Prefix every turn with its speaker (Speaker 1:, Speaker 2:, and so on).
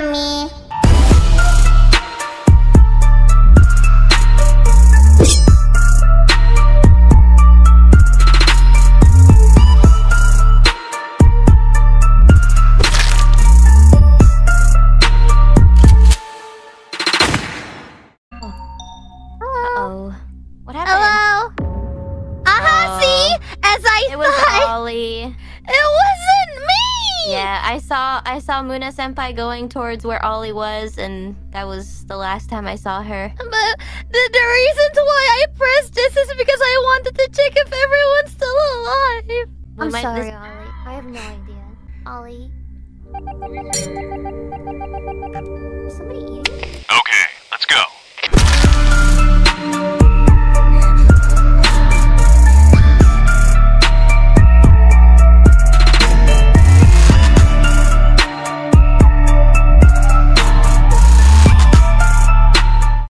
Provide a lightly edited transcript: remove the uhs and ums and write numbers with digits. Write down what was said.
Speaker 1: Mami.
Speaker 2: Uh-oh. What happened?
Speaker 1: Hello? See? As I
Speaker 2: It was
Speaker 1: thought.
Speaker 2: Ollie.
Speaker 1: It wasn't me!
Speaker 2: Yeah, I saw Muna Senpai going towards where Ollie was, and that was the last time I saw her.
Speaker 1: But the reason why I pressed this is because I wanted to check if everyone's still alive.
Speaker 2: I'm
Speaker 1: sorry, Ollie. I have no idea. Ollie? Is somebody eating?
Speaker 3: Okay,